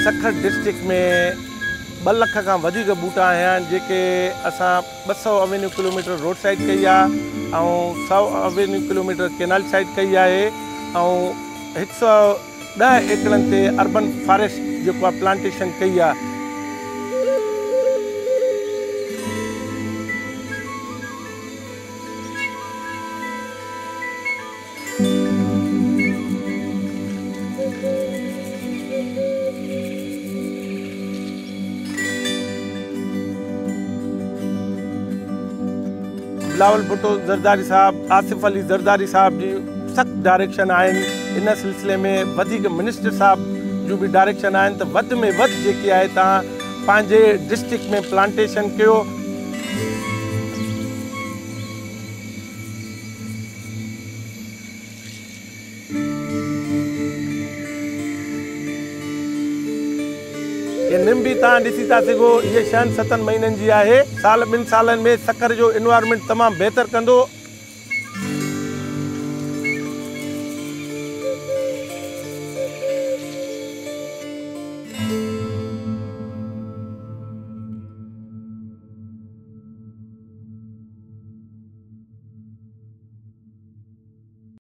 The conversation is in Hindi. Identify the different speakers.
Speaker 1: सखर डिस्ट्रिक्ट में 2 लख खां वधीक बूटा आहिनि जेके असां 200 एवेन्यू किलोमीटर रोड साइड कई आहे ऐं 100 एवेन्यू किलोमीटर केनाल साइड कई आहे ऐं 110 एकड़नि ते अर्बन फॉरेस्ट जेको आहे प्लांटेशन कई आहे। बिलावल भुट्टो ज़रदारी साहब, आसिफ अली ज़रदारी साहब जी सख्त डायरेक्शन आहिनि। इन सिलसिले में वधीक मिनिस्टर साहब जो भी डायरेक्शन आहिनि त वध में वध जेकी आहे तव्हां पंहिंजे डिस्ट्रिक्ट में प्लांटेशन कयो। ये निम भी तव्हां ॾिसी था सघो, ये 6-7 महीननि जी आहे। साल 2 सालनि में सखर जो एनवायरनमेंट तमामु बहितर कंदो।